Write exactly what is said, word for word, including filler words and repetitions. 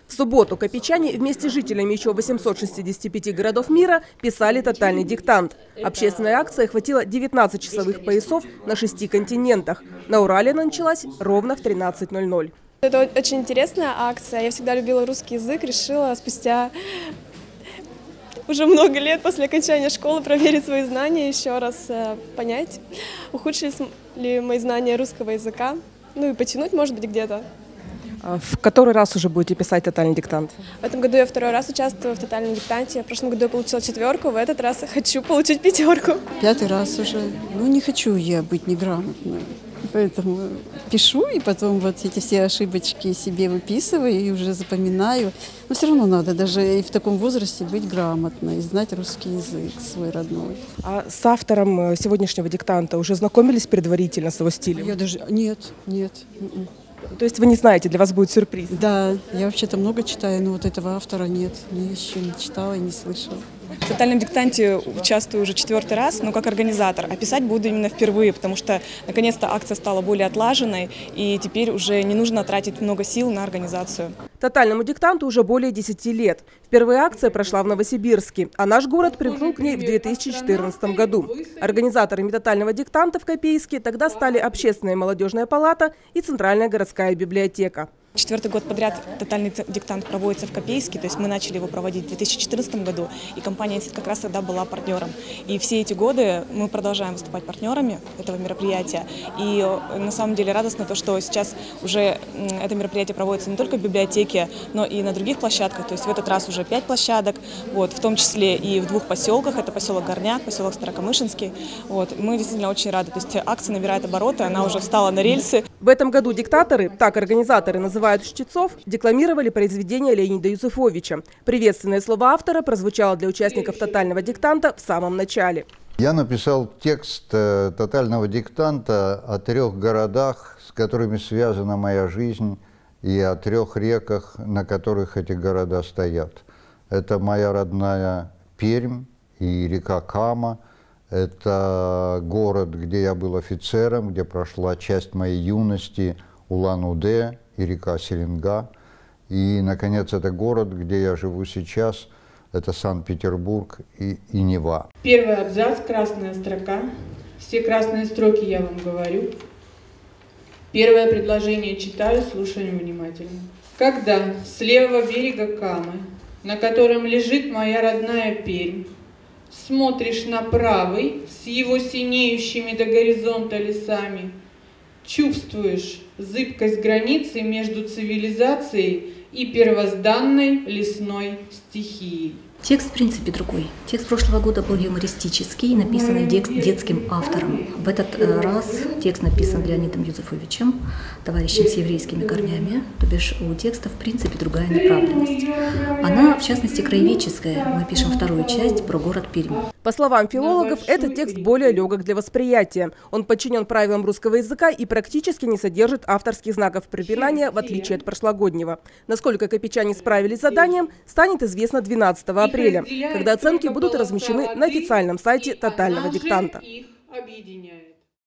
В субботу копейчане вместе с жителями еще восьмисот шестидесяти пяти городов мира писали тотальный диктант. Общественная акция охватила девятнадцать часовых поясов на шести континентах. На Урале она началась ровно в тринадцать ноль ноль. Это очень интересная акция. Я всегда любила русский язык, решила спустя уже много лет после окончания школы проверить свои знания, еще раз понять, ухудшились ли мои знания русского языка, ну и потянуть, может быть, где-то. В который раз уже будете писать тотальный диктант? В этом году я второй раз участвую в тотальном диктанте. В прошлом году я получила четверку, в этот раз хочу получить пятерку. Пятый раз уже. Ну, не хочу я быть неграмотной. Поэтому пишу, и потом вот эти все ошибочки себе выписываю и уже запоминаю. Но все равно надо даже и в таком возрасте быть грамотной, знать русский язык свой родной. А с автором сегодняшнего диктанта уже знакомились предварительно с его стилем? Я даже... Нет, нет. То есть вы не знаете, для вас будет сюрприз? Да, я вообще-то много читаю, но вот этого автора нет. Я еще не читала и не слышала. В тотальном диктанте участвую уже четвертый раз, но как организатор. А писать буду именно впервые, потому что наконец-то акция стала более отлаженной, и теперь уже не нужно тратить много сил на организацию. Тотальному диктанту уже более десяти лет. Впервые акция прошла в Новосибирске, а наш город примкнул к ней в две тысячи четырнадцатом году. Организаторами тотального диктанта в Копейске тогда стали Общественная молодежная палата и Центральная городская библиотека. Четвертый год подряд тотальный диктант проводится в Копейске, то есть мы начали его проводить в две тысячи четырнадцатом году, и компания «Инсит» как раз тогда была партнером. И все эти годы мы продолжаем выступать партнерами этого мероприятия. И на самом деле радостно то, что сейчас уже это мероприятие проводится не только в библиотеке, но и на других площадках. То есть в этот раз уже пять площадок, вот, в том числе и в двух поселках. Это поселок Горняк, поселок Старокамышинский. Вот, мы действительно очень рады. То есть акция набирает обороты, она уже встала на рельсы. В этом году диктаторы, так организаторы называют чтецов, декламировали произведение Леонида Юзефовича. Приветственное слово автора прозвучало для участников тотального диктанта в самом начале. Я написал текст э, тотального диктанта о трех городах, с которыми связана моя жизнь, и о трех реках, на которых эти города стоят. Это моя родная Пермь и река Кама. Это город, где я был офицером, где прошла часть моей юности, Улан-Удэ и река Селенга. И, наконец, это город, где я живу сейчас, это Санкт-Петербург и, и Нева. Первый абзац, красная строка. Все красные строки я вам говорю. Первое предложение читаю, слушаем внимательно. Когда с левого берега Камы, на котором лежит моя родная Пермь, смотришь на правый с его синеющими до горизонта лесами, чувствуешь зыбкость границы между цивилизацией и первозданной лесной стихией. Текст, в принципе, другой. Текст прошлого года был юмористический, написанный детским автором. В этот раз текст написан Леонидом Юзефовичем, товарищем с еврейскими корнями, то бишь у текста, в принципе, другая направленность. Она, в частности, краеведческая. Мы пишем вторую часть про город Пермь. По словам филологов, этот текст более легок для восприятия. Он подчинен правилам русского языка и практически не содержит авторских знаков препинания, в отличие от прошлогоднего. Насколько копейчане справились с заданием, станет известно двенадцатого апреля, когда оценки будут размещены на официальном сайте тотального диктанта.